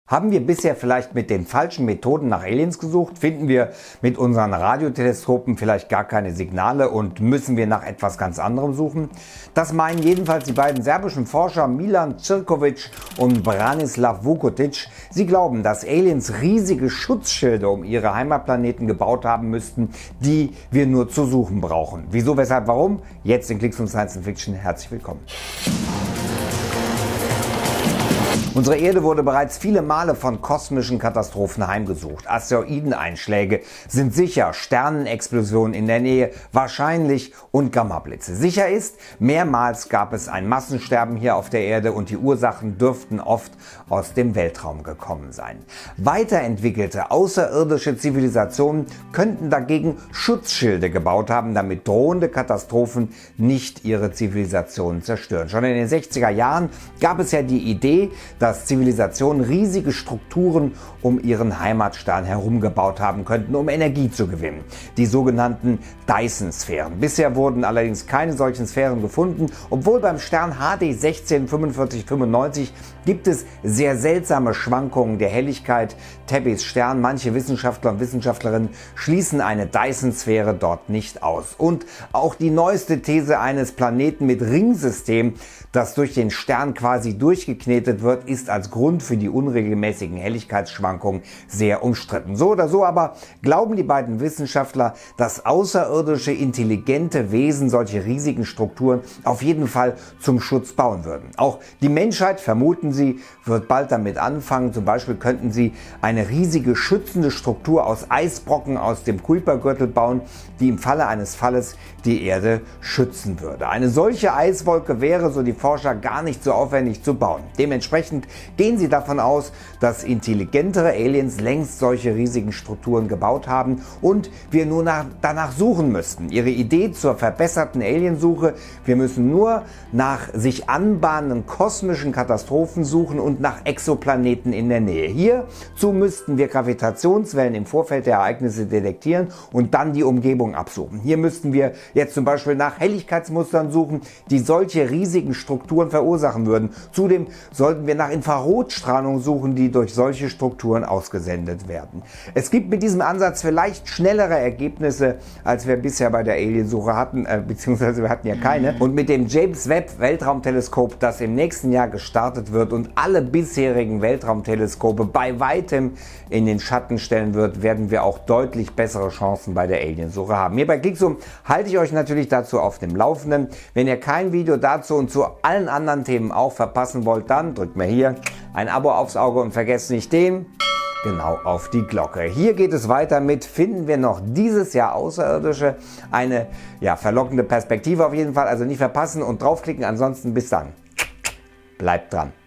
Haben wir bisher vielleicht mit den falschen Methoden nach Aliens gesucht? Finden wir mit unseren Radioteleskopen vielleicht gar keine Signale und müssen wir nach etwas ganz anderem suchen? Das meinen jedenfalls die beiden serbischen Forscher Milan Ćirković und Branislav Vukotić. Sie glauben, dass Aliens riesige Schutzschilde um ihre Heimatplaneten gebaut haben müssten, die wir nur zu suchen brauchen. Wieso, weshalb, warum? Jetzt in Klicks und Science Fiction. Herzlich willkommen. Unsere Erde wurde bereits viele Male von kosmischen Katastrophen heimgesucht. Asteroideneinschläge sind sicher, Sternenexplosionen in der Nähe wahrscheinlich und Gammablitze. Sicher ist, mehrmals gab es ein Massensterben hier auf der Erde und die Ursachen dürften oft aus dem Weltraum gekommen sein. Weiterentwickelte außerirdische Zivilisationen könnten dagegen Schutzschilde gebaut haben, damit drohende Katastrophen nicht ihre Zivilisationen zerstören. Schon in den 60er Jahren gab es ja die Idee, dass Zivilisationen riesige Strukturen um ihren Heimatstern herum gebaut haben könnten, um Energie zu gewinnen. Die sogenannten Dyson-Sphären. Bisher wurden allerdings keine solchen Sphären gefunden, obwohl beim Stern HD 164595 gibt es sehr seltsame Schwankungen der Helligkeit Tebbis Stern. Manche Wissenschaftler und Wissenschaftlerinnen schließen eine Dyson-Sphäre dort nicht aus. Und auch die neueste These eines Planeten mit Ringsystem, das durch den Stern quasi durchgeknetet wird, ist als Grund für die unregelmäßigen Helligkeitsschwankungen sehr umstritten. So oder so aber glauben die beiden Wissenschaftler, dass außerirdische intelligente Wesen solche riesigen Strukturen auf jeden Fall zum Schutz bauen würden. Auch die Menschheit, vermuten sie, wird bald damit anfangen. Zum Beispiel könnten sie eine riesige schützende Struktur aus Eisbrocken aus dem Kuipergürtel bauen, die im Falle eines Falles die Erde schützen würde. Eine solche Eiswolke wäre, so die Forscher, gar nicht so aufwendig zu bauen. Dementsprechend gehen sie davon aus, dass intelligentere Aliens längst solche riesigen Strukturen gebaut haben und wir nur danach suchen müssten. Ihre Idee zur verbesserten Aliensuche: wir müssen nur nach sich anbahnenden kosmischen Katastrophen suchen und nach Exoplaneten in der Nähe. Hierzu müssten wir Gravitationswellen im Vorfeld der Ereignisse detektieren und dann die Umgebung absuchen. Hier müssten wir jetzt zum Beispiel nach Helligkeitsmustern suchen, die solche riesigen Strukturen verursachen würden. Zudem sollten wir nach Infrarotstrahlung suchen, die durch solche Strukturen ausgesendet werden. Es gibt mit diesem Ansatz vielleicht schnellere Ergebnisse, als wir bisher bei der Aliensuche hatten, beziehungsweise wir hatten ja keine. Und mit dem James Webb Weltraumteleskop, das im nächsten Jahr gestartet wird und alle bisherigen Weltraumteleskope bei weitem in den Schatten stellen wird, werden wir auch deutlich bessere Chancen bei der Aliensuche haben. Hier bei Klickzoom halte ich euch natürlich dazu auf dem Laufenden. Wenn ihr kein Video dazu und zu allen anderen Themen auch verpassen wollt, dann drückt mir hier ein Abo aufs Auge und vergesst nicht den genau auf die Glocke. Hier geht es weiter mit: Finden wir noch dieses Jahr Außerirdische? Eine verlockende Perspektive auf jeden Fall, also nicht verpassen und draufklicken. Ansonsten bis dann. Bleibt dran.